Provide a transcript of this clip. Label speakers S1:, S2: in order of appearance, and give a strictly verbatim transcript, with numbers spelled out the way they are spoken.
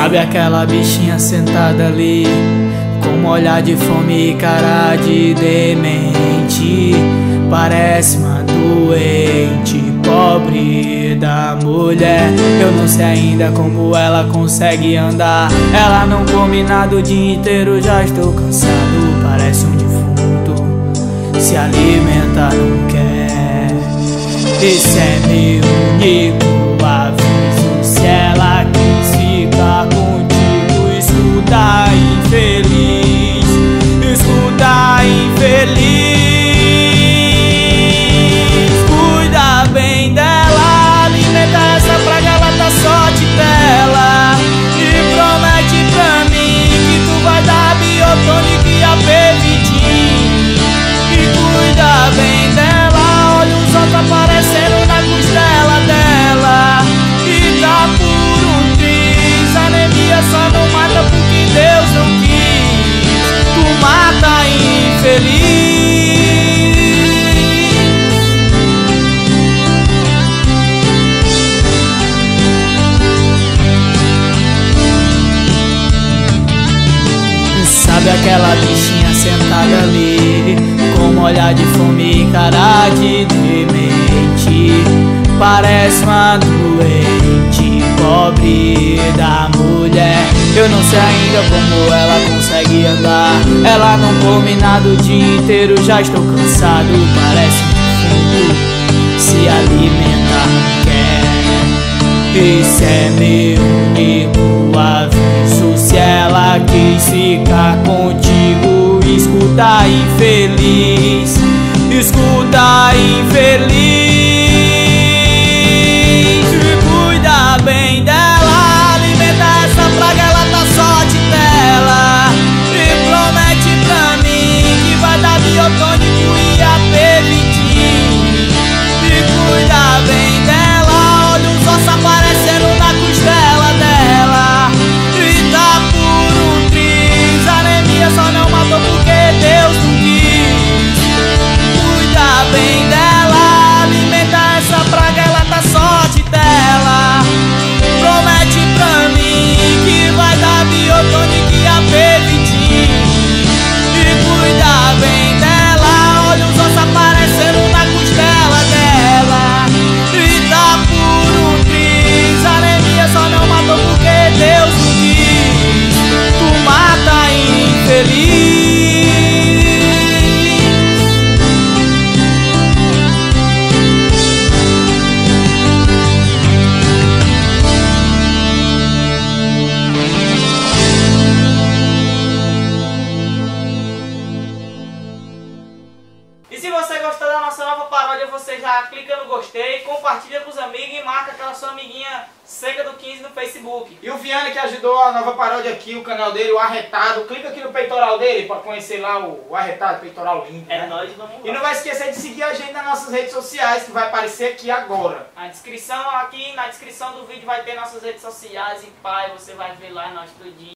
S1: Sabe aquela bichinha sentada ali, com um olhar de fome e cara de demente? Parece uma doente, pobre da mulher. Eu não sei ainda como ela consegue andar. Ela não come nada o dia inteiro, já estou cansado. Parece um defunto, se alimentar não quer. Esse é meu único aviso. Se ela quis ficar contigo, escuta, infeliz, escuta, infeliz. Cuida bem dela, alimenta essa praga, ela tá só de tela. E promete pra mim que tu vai dar biotônico e a Pevitin. E cuida bem dela, olha os outros aparecendo na costela dela. E tá por um triz, anemia só não mata porque Deus não quis. Tu mata infeliz. Sabe aquela bichinha sentada ali, com um olhar de fome e cara de demente? Parece uma doente, pobre da mulher. Eu não sei ainda como ela consegue andar. Ela não come nada o dia inteiro, já estou cansado. Parece um defunto, se alimentar não quer. Esse é meu único aviso. Se ela quis ficar contigo, escuta, infeliz, escuta, infeliz. Cuida bem dela, alimenta essa praga, ela tá só de tela. E promete pra mim que vai dar biotônico e a Pevitin. E cuida bem dela, olha os ossos aparecendo na costela dela. E tá por um triz, anemia só não matou porque Deus não quis. Cuida bem dela, alimenta essa praga, ela tá só de tela. Promete pra mim que vai dar biotônico e a Pevitin. E cuida bem dela, olha os ossos aparecendo na costela dela. E tá por um triz, anemia só não matou porque Deus não quis. Tu mata infeliz.
S2: E se você gostou da nossa nova paródia, você já clica no gostei, compartilha com os amigos e marca aquela sua amiguinha Seca do quinze no Facebook.
S3: E o Viana que ajudou a nova paródia aqui, o canal dele, o Arretado. Clica aqui no peitoral dele pra conhecer lá o, o Arretado, peitoral lindo.
S2: É
S3: né?
S2: nóis, vamos lá.
S3: E não vai esquecer de seguir a gente nas nossas redes sociais, que vai aparecer aqui agora.
S2: Na descrição aqui, na descrição do vídeo vai ter nossas redes sociais e pai, você vai ver lá nós tudinho.